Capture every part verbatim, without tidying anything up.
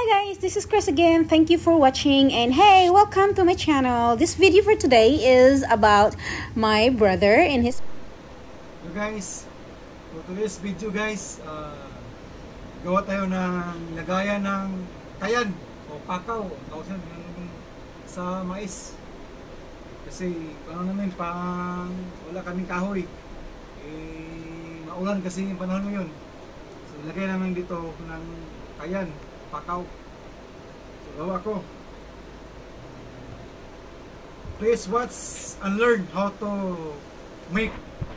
guys, this is Chris again. Thank you for watching, and hey, welcome to my channel. This video for today is about my brother and his... So guys, for today's video guys, uh, gawa tayo ng lagayan ng kayan o pakaw tawag sa mais. Kasi parang namin pang wala kaming kahoy. Eh, maulan kasi yung panahon ngayon. So lagay namin dito ng kayan, pakaw. So gawa ko. Please watch and learn how to make.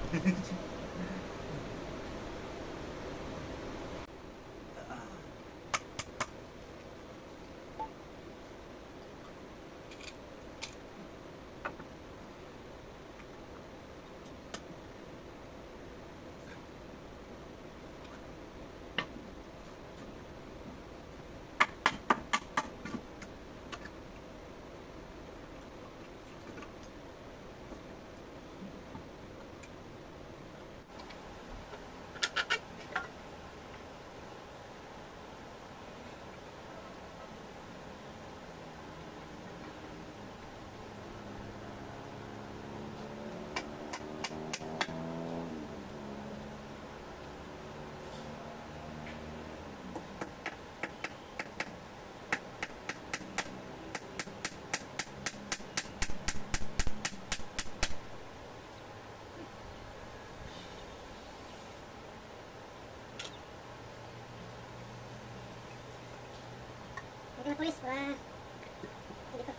Ito na pulis pa. Dito.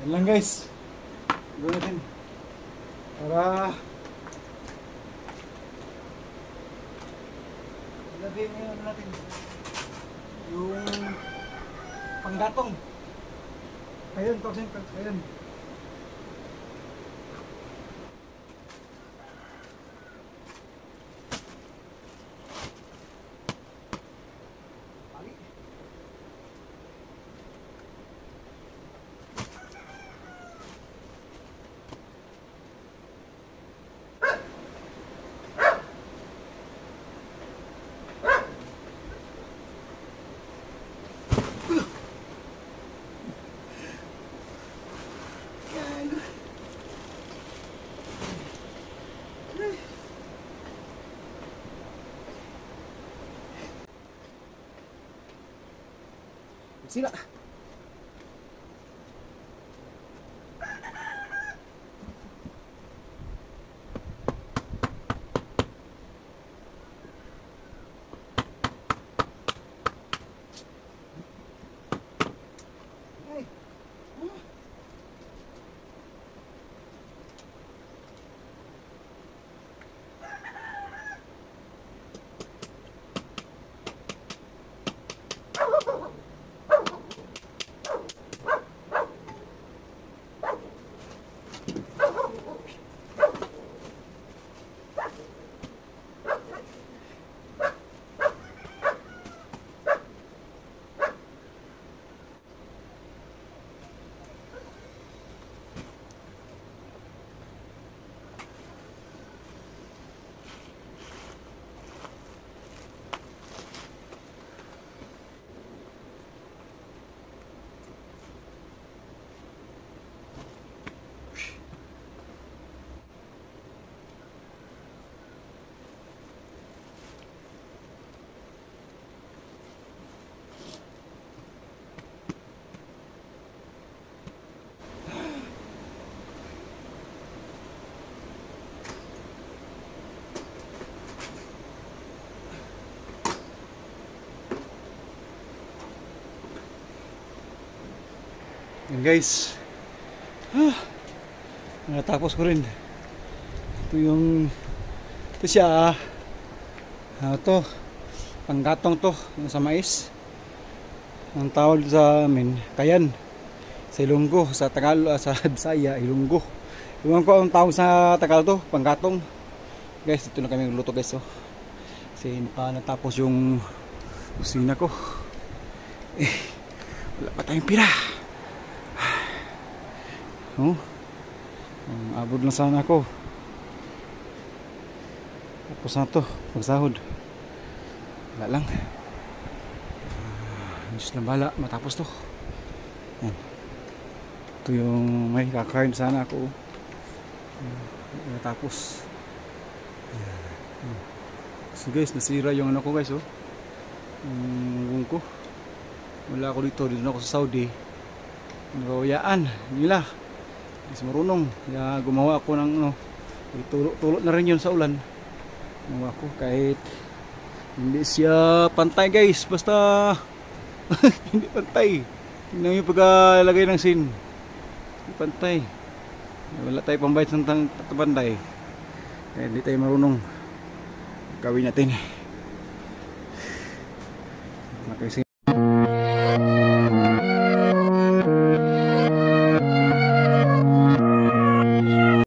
Yan lang guys. Gawin natin. Para ilagay ngayon natin yung panggatong. Ayun, tawagin, ayun. Sila. Yan guys, ah, natapos ko rin. Ito yung ito siya, ah, ito panggatong to yung sa mais. Ang tawag sa amin kayan, sa Ilonggo, sa Tagalog, sa Bisaya Ilonggo. Iwan ko ang tawag sa Tagalog to, panggatong. Guys, ito na kami luto guys, oh. Kasi hindi pa natapos yung kusina ko, eh wala pa tayong pira. Oh, um, abot lang sana ako. Tapos na to, magsahod. Wala lang. Uh, Diyos na bala, matapos to. Yan. Ito yung may kakain sana ako. Uh, matapos. Uh, so guys, nasira yung ano ko guys, oh. Yung buong ko. Wala ako dito, dito na ako sa Saudi. Nagawayaan nila. Is marunong, kaya gumawa ako ng ano, tulot-tulot na rin yun sa ulan. Gumawa ko kahit hindi siya pantay guys, basta hindi pantay. Tingnan yung pagkalagay ng sin, hindi pantay. Wala tayo pambayad ng pantay, kaya hindi tayo marunong. Gawin natin.